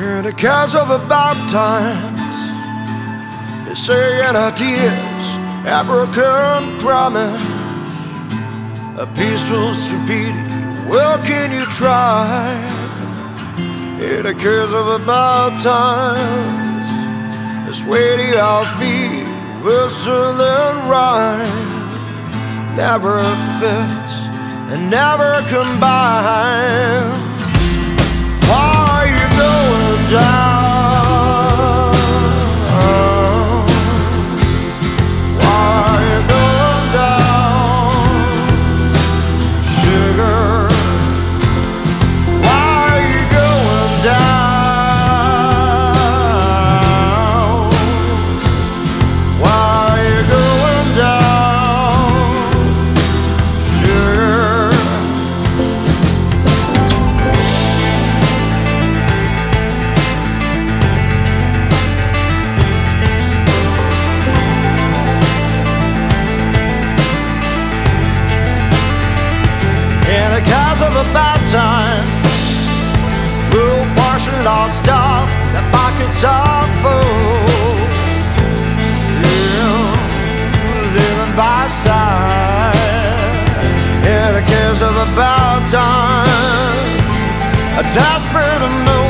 And because of about times, they say in our tears, a broken promise, a peaceful stupidity, well can you try? In the case of about times, the sweaty our feet, whistle and rhyme, never fits and never combine. Why are you going down? Because of a bad time, we'll portion our stuff, the pockets are full. Yeah, living by side. In the case of a bad time, a desperate emotion.